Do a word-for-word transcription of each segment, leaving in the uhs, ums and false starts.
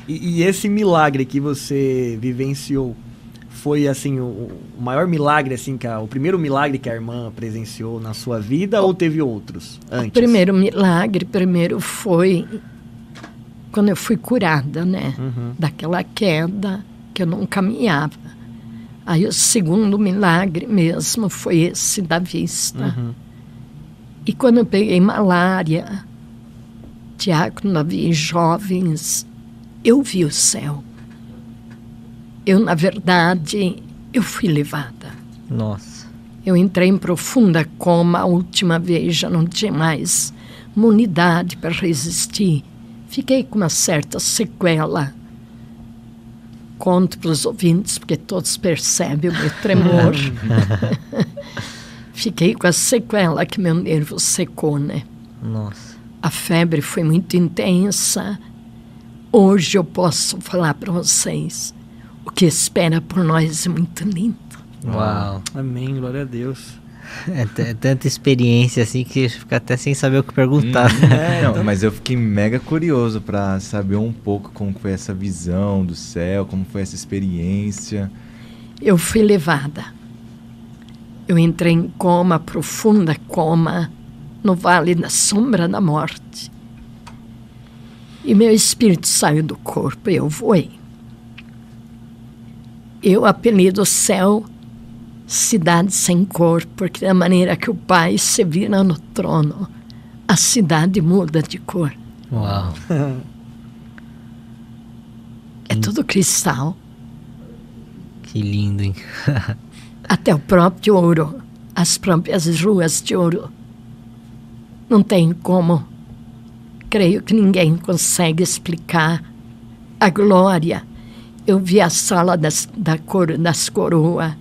E, e esse milagre que você vivenciou foi assim o, o maior milagre, assim, que a, o primeiro milagre que a irmã presenciou na sua vida, o, ou teve outros antes? O primeiro milagre, primeiro foi quando eu fui curada, né? Uhum. Daquela queda que eu não caminhava. Aí o segundo milagre mesmo foi esse da vista. Uhum. E quando eu peguei malária, diácono havia jovens, eu vi o céu. Eu, na verdade, eu fui levada. Nossa. Eu entrei em profunda coma a última vez, já não tinha mais imunidade para resistir. Fiquei com uma certa sequela. Conto para os ouvintes, porque todos percebem o meu tremor. Fiquei com a sequela que meu nervo secou, né? Nossa. A febre foi muito intensa. Hoje eu posso falar para vocês, o que espera por nós é muito lindo. Uau. Amém, glória a Deus. É, t- é tanta experiência assim que fica até sem saber o que perguntar. Hum, é, não, mas eu fiquei mega curioso para saber um pouco como foi essa visão do céu, como foi essa experiência. Eu fui levada. Eu entrei em coma, profunda coma, no vale da sombra da morte. E meu espírito saiu do corpo e eu voei. Eu apelido o céu cidade sem cor, porque da maneira que o Pai se vira no trono, a cidade muda de cor. Uau! É tudo cristal. Que lindo, hein? Até o próprio ouro, as próprias ruas de ouro. Não tem como. Creio que ninguém consegue explicar a glória. Eu vi a sala das, da cor, das coroas.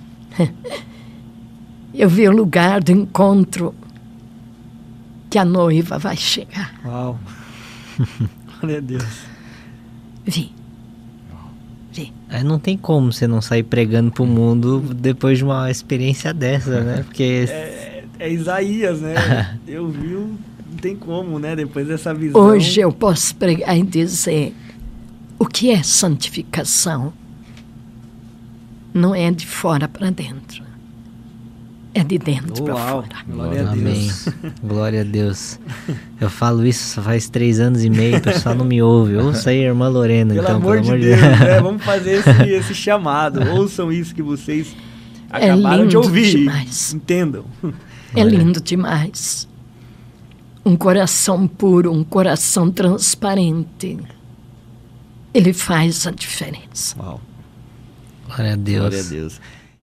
Eu vi o lugar do encontro que a noiva vai chegar. Uau! Glória a Deus. Vi. Vi. Aí não tem como você não sair pregando pro mundo depois de uma experiência dessa, né? Porque... É, é Isaías, né? Eu vi, não tem como, né? Depois dessa visão... Hoje eu posso pregar e dizer o que é santificação. Não é de fora para dentro. É de dentro para fora. Glória a Amém. Deus. Glória a Deus. Eu falo isso faz três anos e meio, o pessoal não me ouve. Ouça aí, irmã Lorena. Pelo então, amor pelo de Deus, né? Vamos fazer esse, esse chamado. Ouçam isso que vocês acabaram é de ouvir. Demais. Entendam. É lindo demais. Um coração puro, um coração transparente. Ele faz a diferença. Uau. Glória a Deus. Glória a Deus.